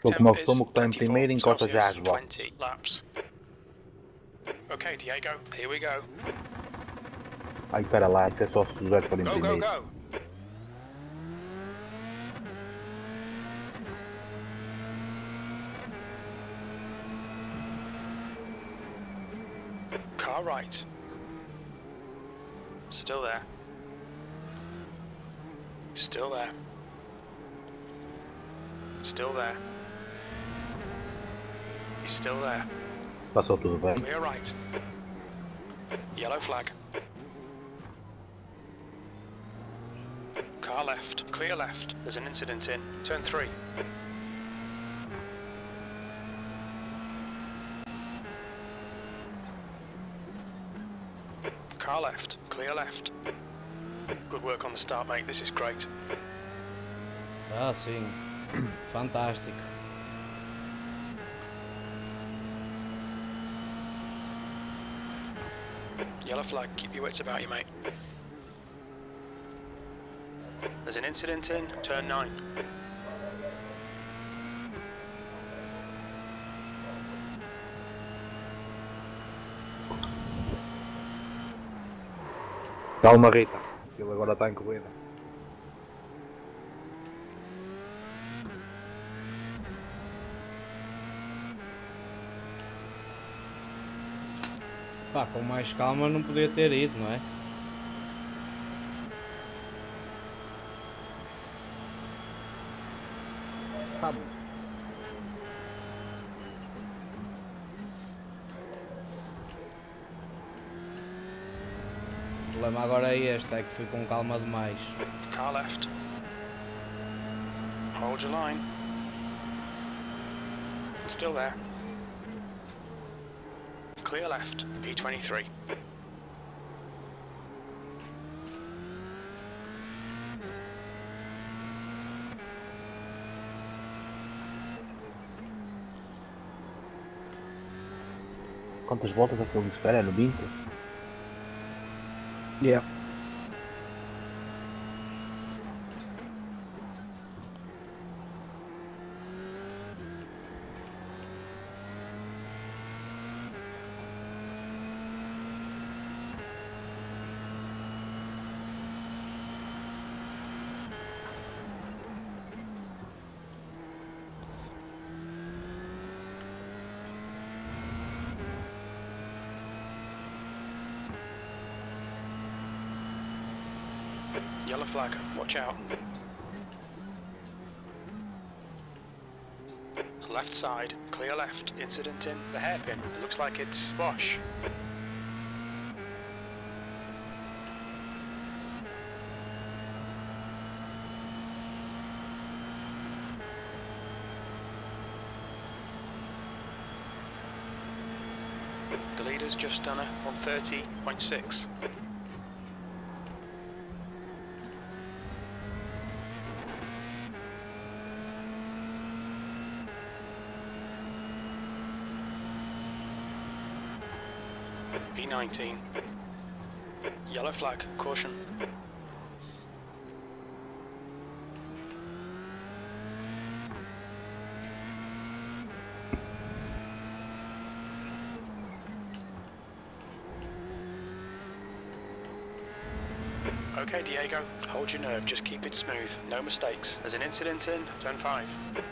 Ele, como eu costumo, que está em primeiro, encosta já as 20 botas. laps. Okay, Diego, here we go. Ai, espera lá, isso é só se os José forem Go, go, primeiro. go. Car right. Still there. Still there. Still there. He's still there. Passou tudo bem. Clear right. Yellow flag. Car left. Clear left. There's an incident in. Turn 3. Car left. Clear left. Good work on the start, mate. This is great. Ah, sim. Fantástico. Yellow flag. Keep your wits about you, mate. There's an incident in. Turn 9. Calma, Rita. Ele agora está em corrida. Pá, com mais calma não podia ter ido, não é? Tá bom. O problema agora é este, é que fui com calma demais. Car left. Hold your line. Still there. Clear left. P23. Quantas voltas é que ele espera? É no 20? Yeah. Yellow flag. Watch out. Left side. Clear left. Incident in. The hairpin. It looks like it's Bosch. The leader's just done a 130.6. B19. Yellow flag. Caution. Okay, Diego. Hold your nerve. Just keep it smooth. No mistakes. There's an incident in. Turn 5.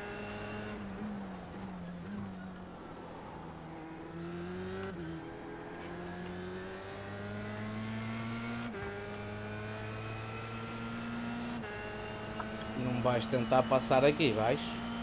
Não vais tentar passar aqui, vais?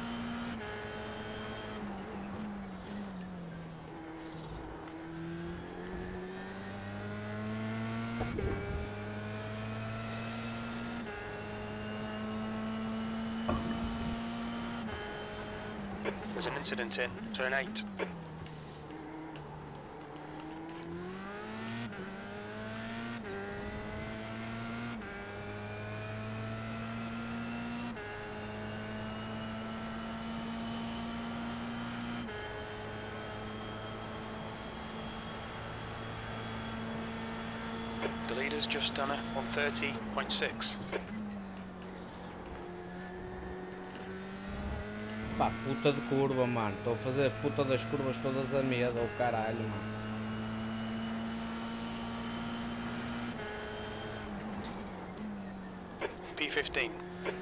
There's an incident in. Turn 8. The leader's just done a 130.6. Pá, puta de curva, mano. Estou a fazer a puta das curvas todas a medo, oh caralho, mano. P15.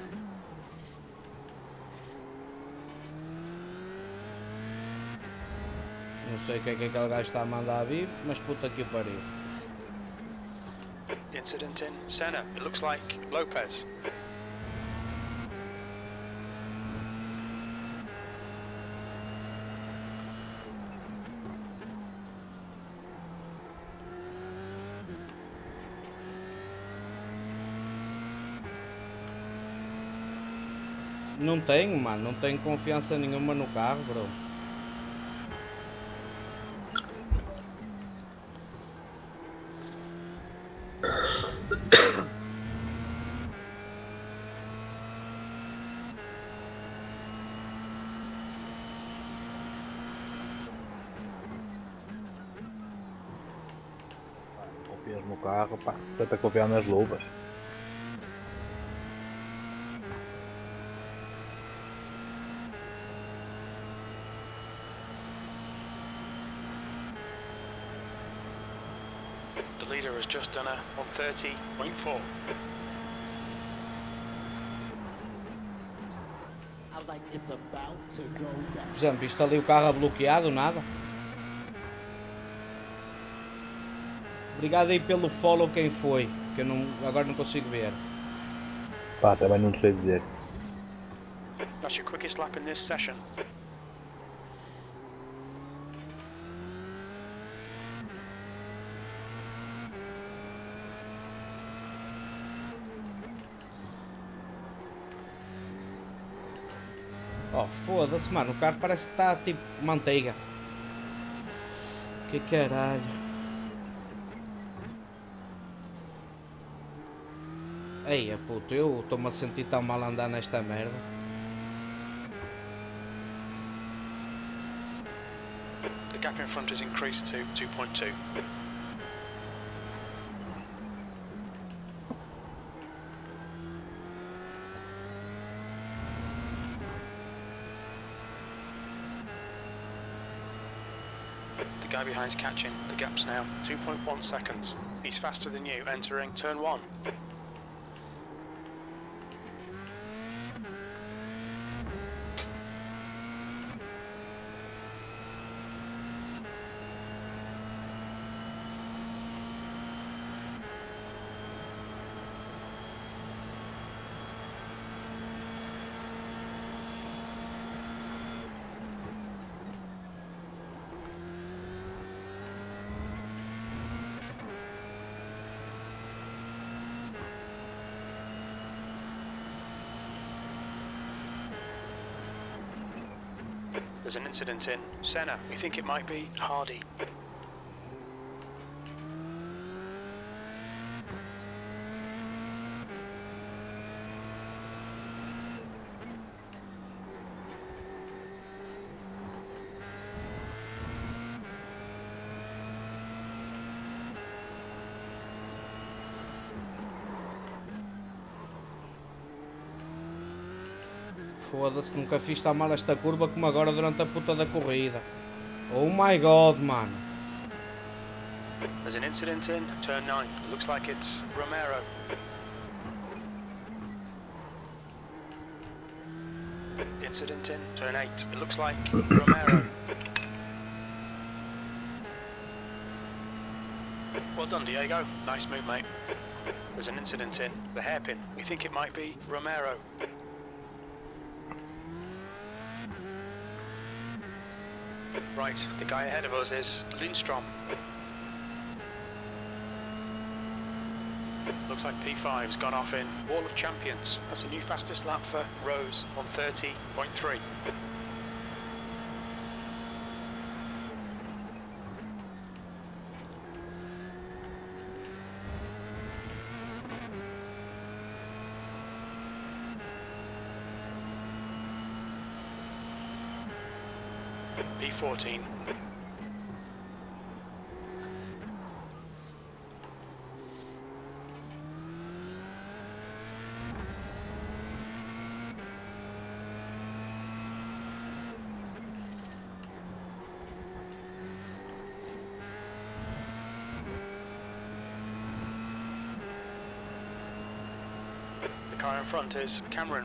Não sei o que é que aquele gajo está a mandar vir, mas puta que pariu. Incident in Senna. It looks like Lopez. Não tenho, mano. Não tenho confiança nenhuma no carro, bro. Confias no carro, pá, tenta confiar nas luvas. The leader has just done a 130.4. Por exemplo, isto ali o carro bloqueado, nada. Obrigado aí pelo follow quem foi, que eu não, agora não consigo ver. Pá, também não sei dizer. That's your quickest lap in this session. Oh, foda-se, mano, o carro parece que está tipo manteiga. Que caralho. Ei, puto, eu estou-me a sentir tão mal a andar nesta merda. The gap in front is increased to 2.2. The guy behind's catching. The gap's now 2.1 seconds. He's faster than you entering turn 1. There's an incident in Senna. We think it might be Hardy. Foda-se, nunca fiz tão mal esta curva como agora durante a puta da corrida. Oh my god, mano. There's an incident in turn 9. It looks like it's Romero. Incident in turn 8. It looks like Romero. Well done, Diego. Nice move, mate. There's an incident in the hairpin. We think it might be Romero. Right, the guy ahead of us is Lindstrom. Looks like P5's gone off in Wall of Champions. That's the new fastest lap for Rose, 130.3. P14. car in front is Cameron.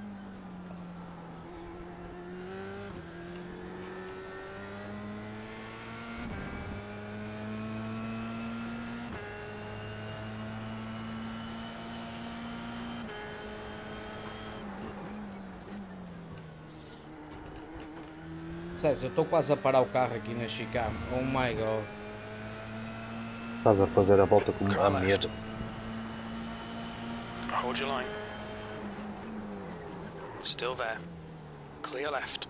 César, eu estou quase a parar o carro aqui na chicane. Oh my god. Estás a fazer a volta com a medo. Hold your line. Still there. Clear left.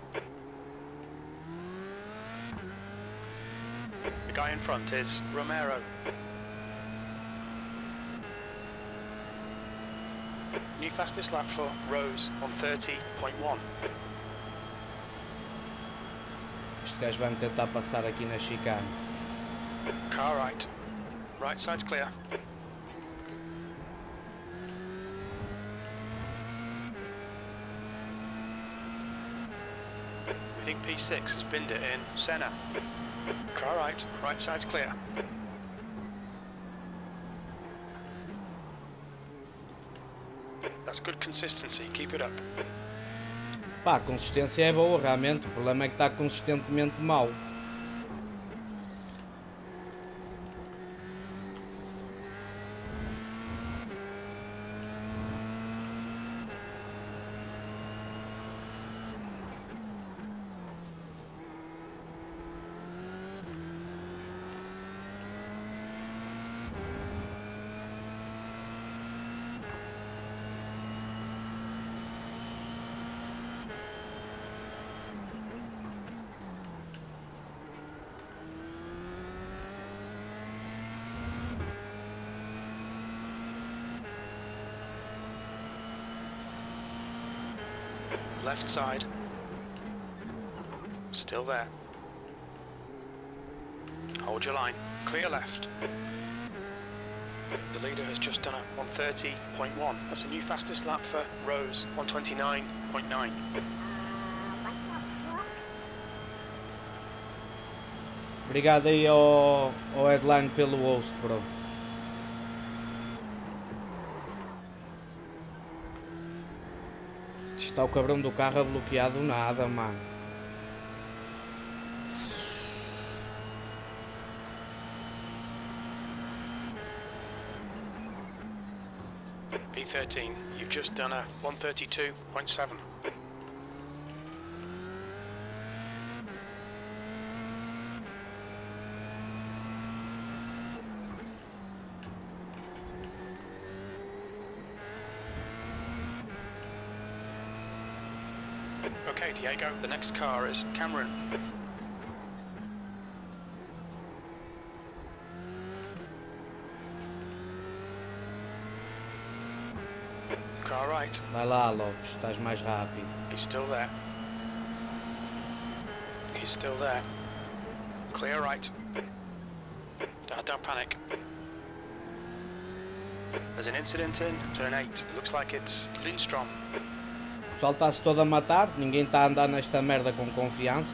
The guy in front is Romero. New fastest lap for Rose on 30.1. Este gajo vai-me tentar passar aqui na chicane. Car right. Right side's clear. We think P6 has binned it in Senna. Car right. Right side's clear. That's good consistency. Keep it up. Pá, a consistência é boa realmente, o problema é que está consistentemente mau. Left side. Still there. Hold your line. Clear left. The leader has just done a 130.1. That's a new fastest lap for Rose, 129.9. Obrigado aí ao Headline pelo host, bro. Está o cabrão do carro bloqueado nada, mano. P13, you've just done a 132.7. Okay, Diego, the next car is Cameron. Car right. Vai lá, Lopes, estás mais rápido. He's still there. He's still there. Clear right. Don't panic. There's an incident in turn 8. It looks like it's Lindstrom. O pessoal está-se todo a matar, ninguém está a andar nesta merda com confiança.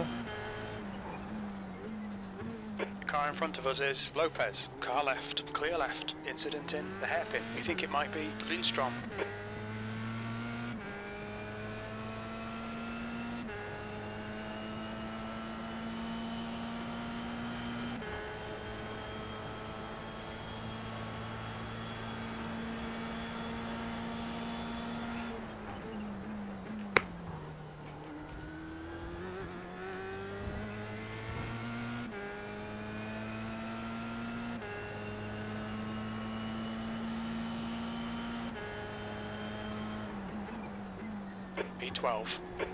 The car in front of us is Lopez. Car left. Clear left. Incident in the hairpin. We think it might be Lindstrom. P12.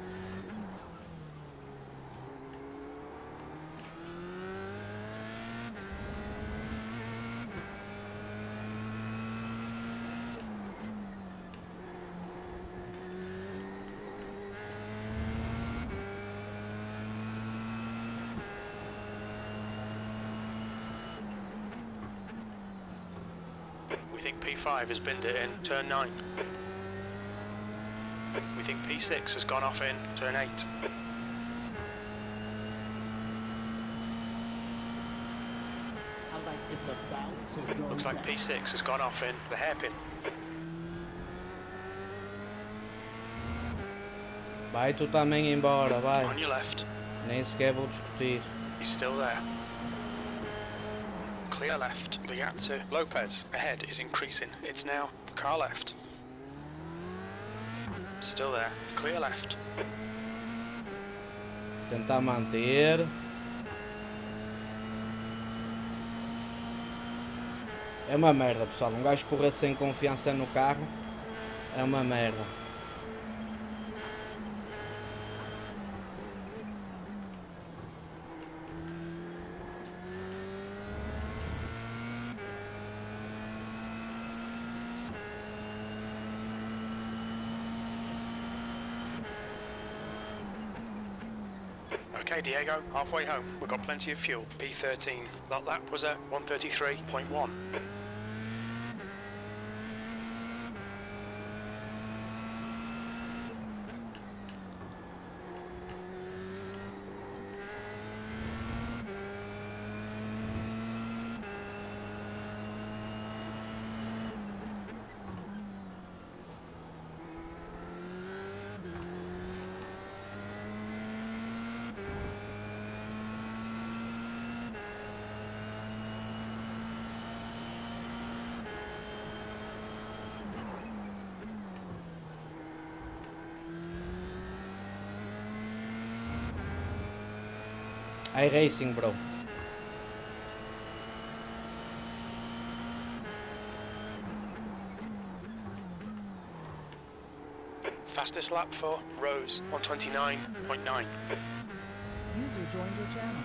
We think P5 has binned it in turn 9. We think P6 has gone off in turn 8. I was like, it's about to go. Looks like P6 has gone off in the hairpin. Vai tu também embora, vai. On your left. Nem sequer vou discutir. He's still there. Clear left. The gap to Lopez ahead is increasing. It's now car left. Still there. Clear left. Tentar manter. É uma merda, pessoal. Um gajo correr sem confiança no carro é uma merda. Okay, Diego, halfway home. We've got plenty of fuel. P13. That lap was at 1:33.1. iRacing, bro. Fastest lap for Rose, 1:29.9. User joined your channel.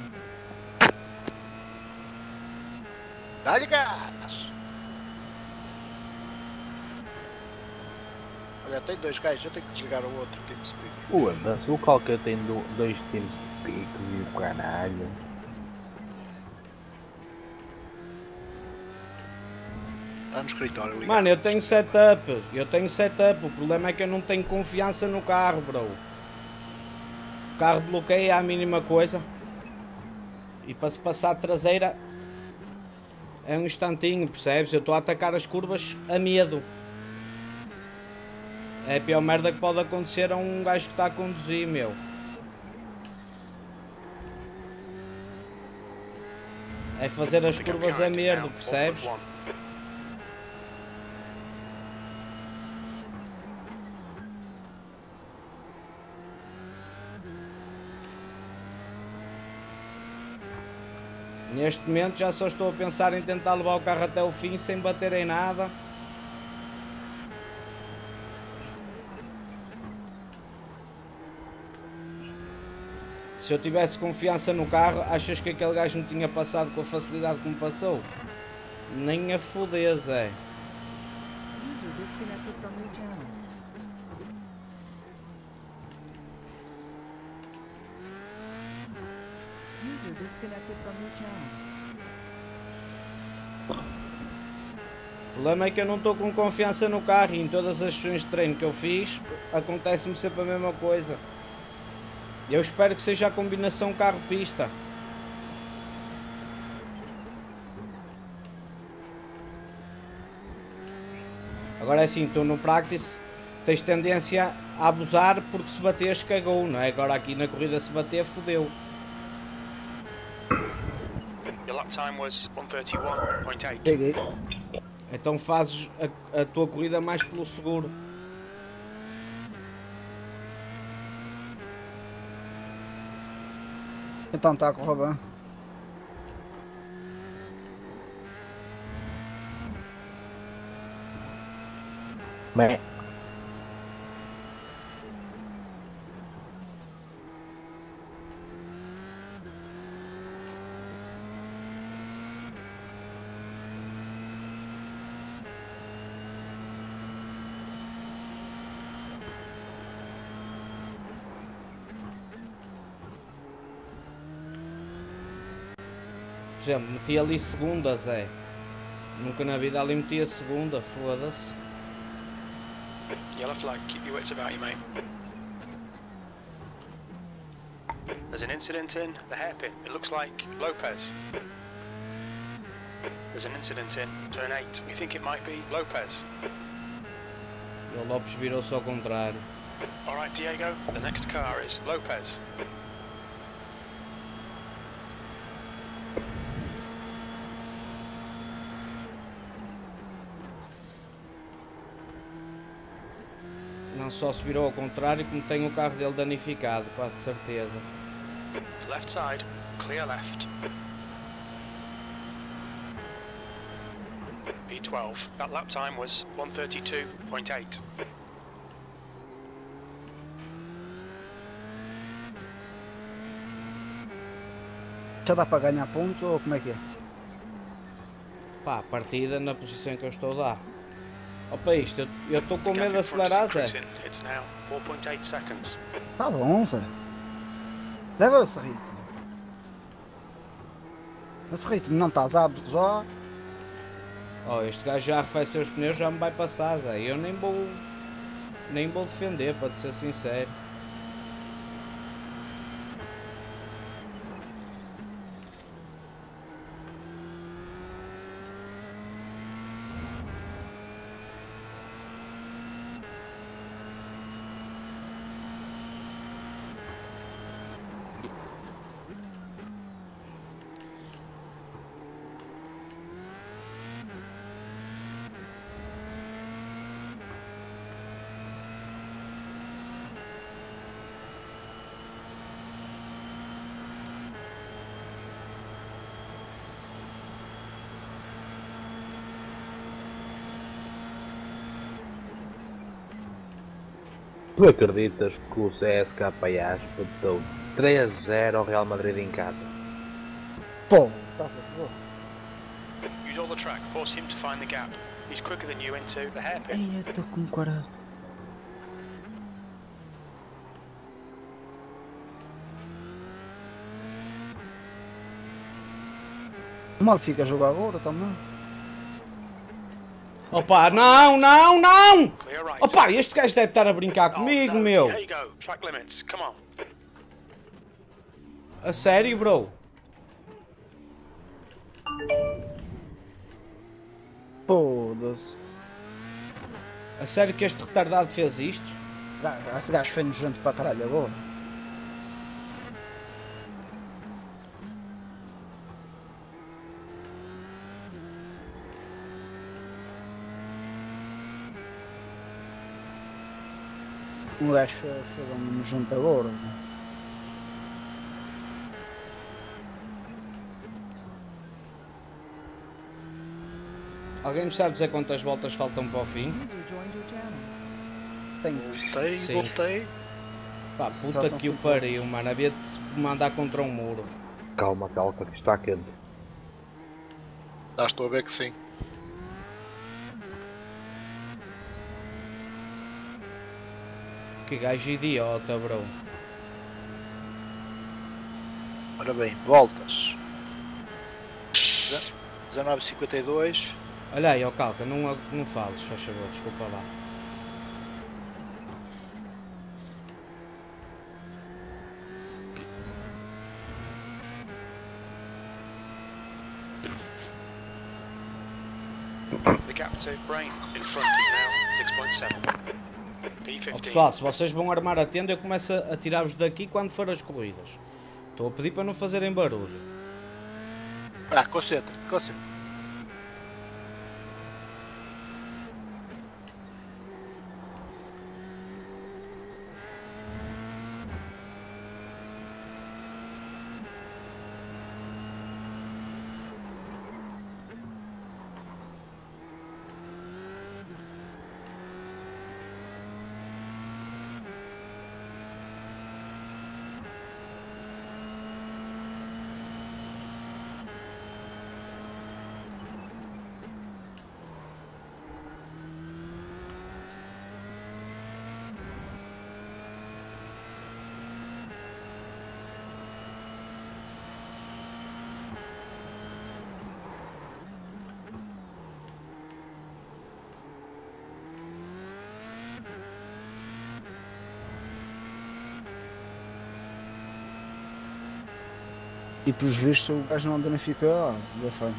Dá-lhe gás! Olha, tem dois gajos, eu tenho que desligar o outro TeamSpeak. Foda-se, o qualquer tem dois TeamSpeaks e o caralho. Está no escritório ligado. Mano, eu tenho setup. O problema é que eu não tenho confiança no carro, bro. O carro bloqueia a mínima coisa. E para se passar a traseira é um instantinho, percebes? Eu estou a atacar as curvas a medo. É a pior merda que pode acontecer a um gajo que está a conduzir, meu. É fazer as curvas a medo, percebes? Neste momento já só estou a pensar em tentar levar o carro até o fim sem bater em nada. Se eu tivesse confiança no carro, achas que aquele gajo me tinha passado com a facilidade que me passou? Nem a foder, Zé. User disconnected from your channel. User disconnected from your channel. O problema é que eu não estou com confiança no carro e em todas as sessões de treino que eu fiz, acontece-me sempre a mesma coisa. Eu espero que seja a combinação carro-pista. Agora é assim, tu no practice tens tendência a abusar porque se bateres cagou, não é? Agora aqui na corrida se bater fodeu. Your lap time was 1:31.8. Cheguei. Então fazes a tua corrida mais pelo seguro. Então está a correr bem. Bem, Por exemplo, meti ali segunda, Zé. Nunca na vida ali meti a segunda, foda-se. Yellow flag, keep your wits about you, mate. There's an incident in the hairpin. It looks like Lopez. There's an incident in turn 8. We think it might be Lopez. E o Lopes virou-se ao contrário. Alright, Diego, the next car is Lopez. Não só se virou ao contrário, como tem o carro dele danificado, quase certeza. Left side, clear left. P12, that lap time was 1:32.8. Já dá para ganhar pontos ou como é que é? Pá, a partida na posição que eu estou a dar. Opa, isto, eu estou com The medo gap de in front is acelerar, Zé. increasing. It's now 4.8 seconds. Tá bom, Zé. Leva esse ritmo. Esse ritmo não estás apto já. Oh, este gajo já arrefeceu os pneus, já me vai passar, Zé. Eu nem vou defender, para te ser sincero. Tu acreditas que o CSKA botou 3-0 ao Real Madrid em casa? Pô, estás a ver? Use all the track, force him to find the gap. He's quicker than you into the hairpin. Ei, eu estou com 40. Mal fica a jogar agora também. Opa, não, não, não! Clear right. Opa, este gajo deve estar a brincar comigo, no, meu! Diego, track limits, come on. A sério, bro? Foda-se. A sério que este retardado fez isto? Esse gajo foi nojento para caralho agora. O gajo foi nojento agora. Alguém me sabe dizer quantas voltas faltam para o fim? User joined your channel. Tem. Voltei, Sim. voltei. Pá, puta Faltam que o 5 pariu, mano. Havia de se mandar contra um muro. Calma, calma, que está quente. Ah, estou a ver que sim. Que gajo idiota, bro. Ora bem, voltas. 19:52. Olha aí, ó Calca, não fales, faz favor, desculpa lá. The gap to Brain in front is now 6.7. Ó P15. pessoal, se vocês vão armar a tenda, eu começo a tirar-vos daqui quando for as corridas. Estou a pedir para não fazerem barulho. Ah, concentra, concentra. E pelos vistos o gajo não danifica da frente.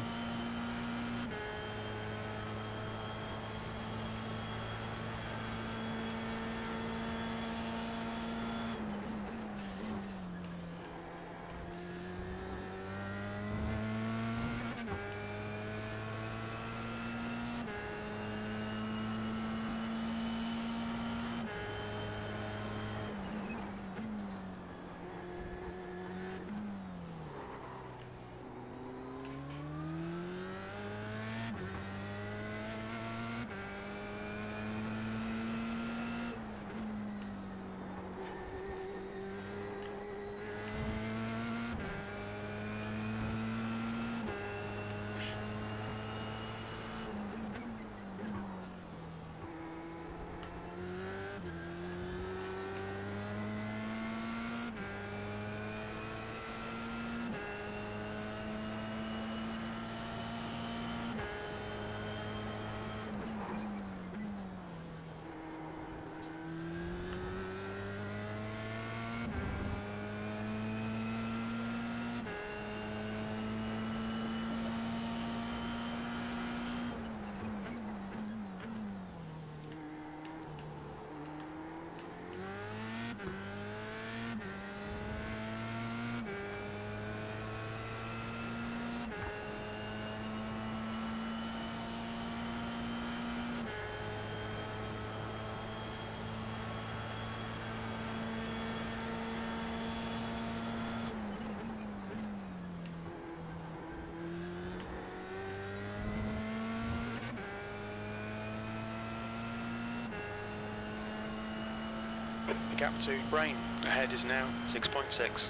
gap to Brain. Ahead is now 6.6.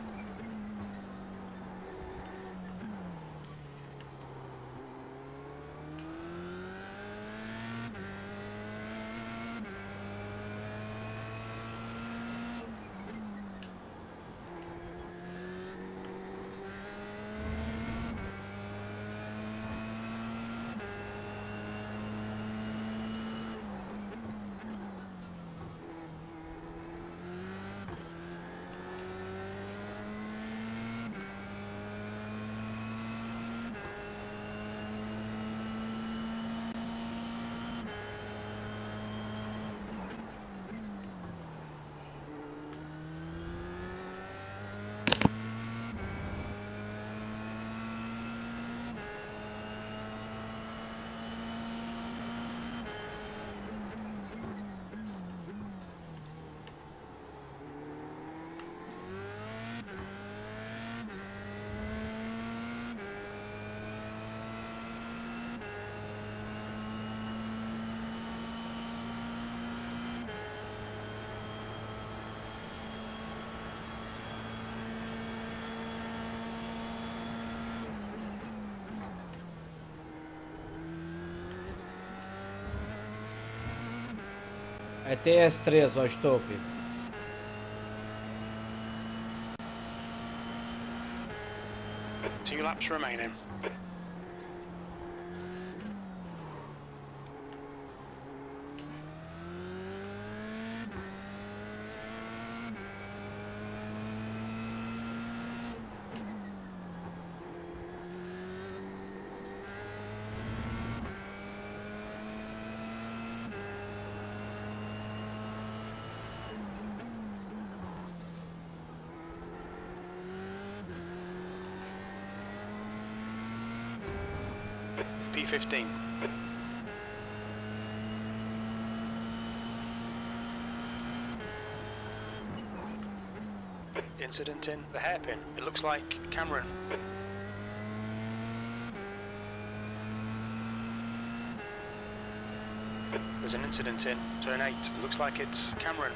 Até S3, ó estúpido. Two laps remaining. P15. Incident in the hairpin. It looks like Cameron. There's an incident in turn 8. It looks like it's Cameron.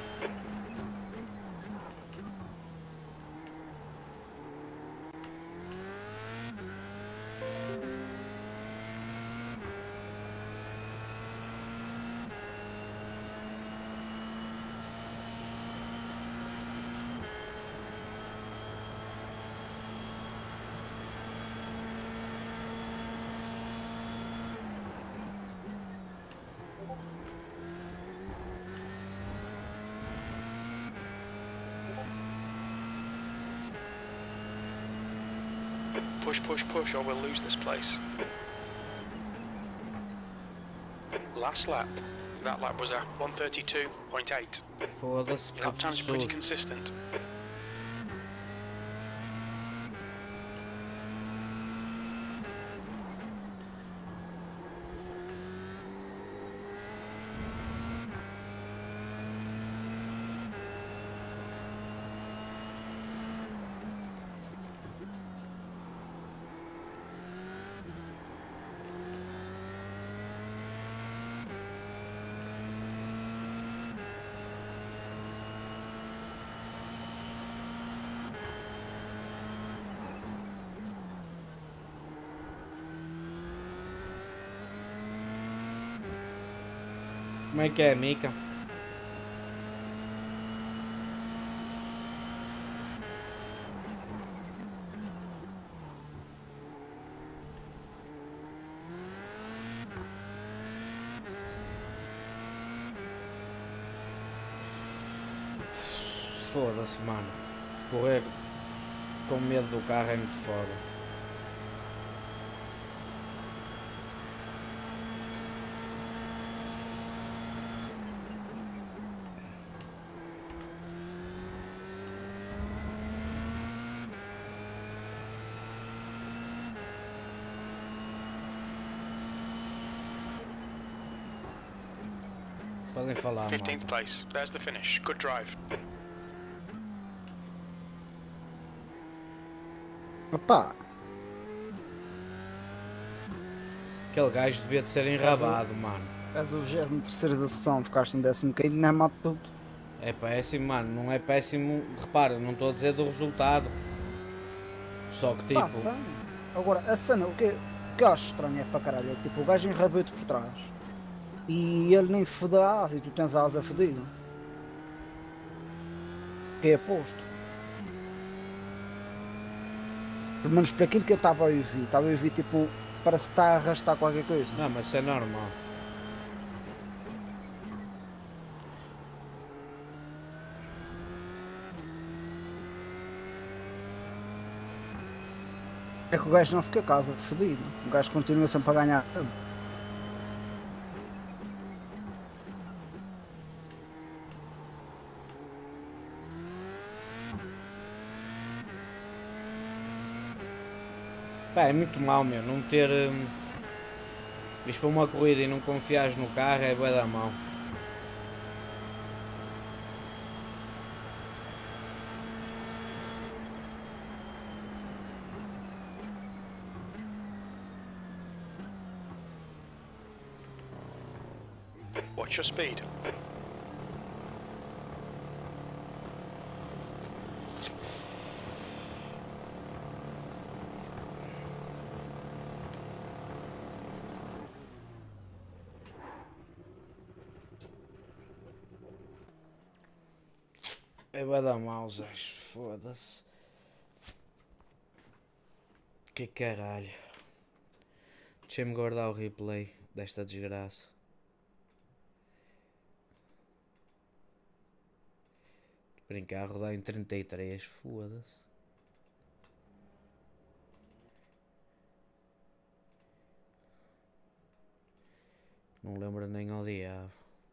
Push, push, push, or we'll lose this place. Last lap. That lap was a 1:32.8. Foda-se, Your lap times are pretty absurdo. consistent. Como é que é, Mica? Foda-se, mano. Correr com medo do carro é muito foda. Podem falar, 15th mano. place. There's the finish. Good drive. Opa! Aquele gajo devia de ser enrabado, mano. És o 23º da sessão, ficaste em 15º, não é mato tudo. É péssimo, mano. Não é péssimo. Repara, não estou a dizer do resultado. Só que tipo. Passa. Agora, a cena, o que eu acho estranho é para caralho. É tipo, o gajo enrabou-te por trás. E ele nem fode a asa e tu tens a asa fodida. Que é posto. Pelo menos para aquilo que eu estava a ouvir tipo, parece que está a arrastar qualquer coisa. Não, mas isso é normal. É que o gajo não fica a casa fodido. O gajo continua sempre a ganhar tempo. Pá, é muito mau, meu. Não ter. Isto para uma corrida e não confiares no carro é bué da mau. What's your speed? É bué da mau, Zé. Foda-se. Que caralho. Deixa-me guardar o replay desta desgraça. Brincar, rodar em 33, foda-se. Não lembro nem ao diabo.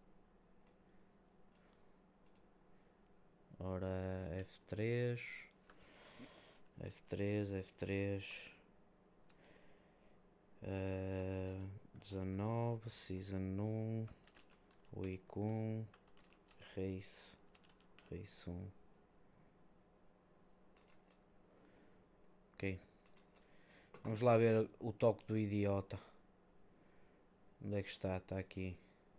Ora, F3, F3, F3, 19, Season 1, Week 1, Race 1. Ok. Vamos lá ver o toque do idiota. Onde é que está? Está aqui.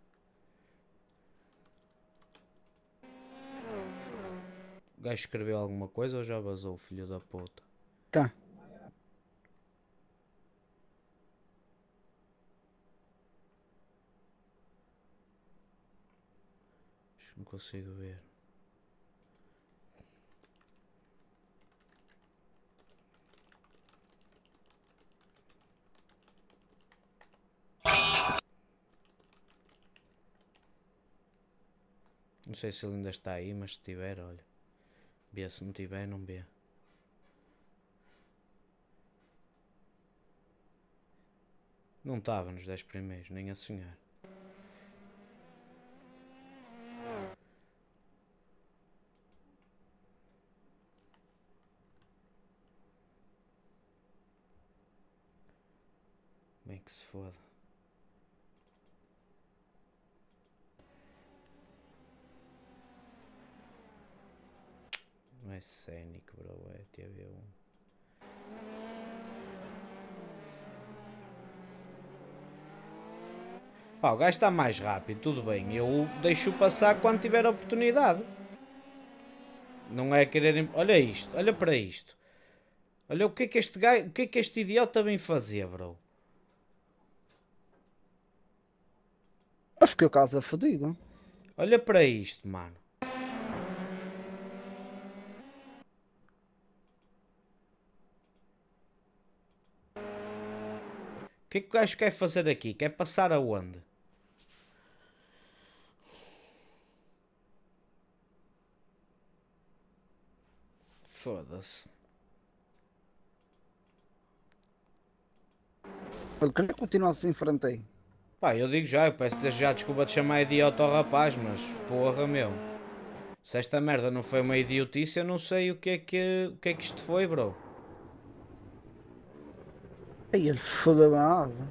O gajo escreveu alguma coisa ou já vazou, filho da puta? Cá. Não consigo ver. Não sei se ele ainda está aí, mas se tiver, olha. Vê, se não tiver, não vê. Não estava nos 10 primeiros, nem a sonhar. Bem que se foda. Não é Scenic, bro, é TV1. Pá, o gajo está mais rápido, tudo bem. Eu deixo passar quando tiver a oportunidade. Não é querer... Olha isto, olha para isto. Olha o que é que este gajo, o que é que este idiota vem fazer, bro. Acho que a casa é fodida. Olha para isto, mano. O que é que o gajo quer fazer aqui? Quer passar aonde? Foda-se. Ele queria continuar assim em frente aí. Pá, eu digo já, eu peço desde já desculpa de chamar idiota ao rapaz, mas porra, meu. Se esta merda não foi uma idiotice, eu não sei o que é que isto foi, bro. Aí ele fodeu a asa.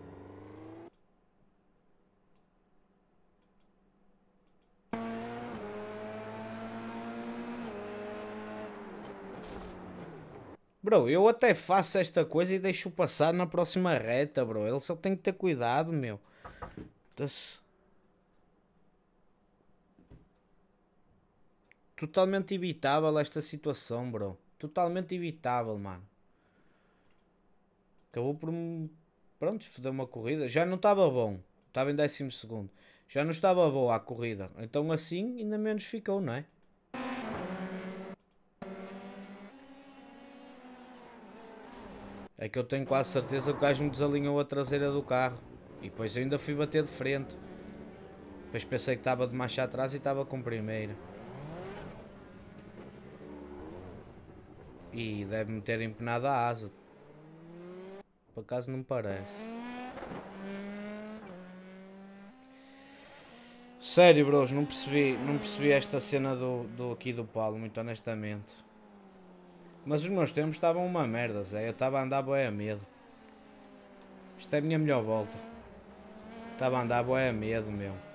Bro, eu até faço esta coisa e deixo passar na próxima reta, bro. Ele só tem que ter cuidado, meu. Totalmente evitável esta situação, bro. Totalmente evitável, mano. Acabou por me... Pronto, foder uma corrida. Já não estava bom. Estava em 12º. Já não estava boa a corrida. Então assim ainda menos ficou, não é? É que eu tenho quase certeza que o gajo me desalinhou a traseira do carro. E depois eu ainda fui bater de frente. Depois pensei que estava de marcha atrás e estava com primeira. E deve-me ter empenado a asa. Por acaso não me parece. Sério, bros, não percebi esta cena aqui do Paulo, muito honestamente. Mas os meus tempos estavam uma merda, Zé. Eu estava a andar bué a medo. Isto é a minha melhor volta. Estava a andar bué a medo, meu.